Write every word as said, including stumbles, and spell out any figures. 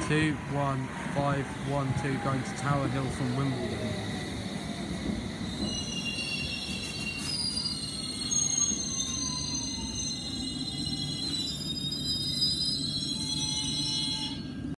two one five one two going to Tower Hill from Wimbledon.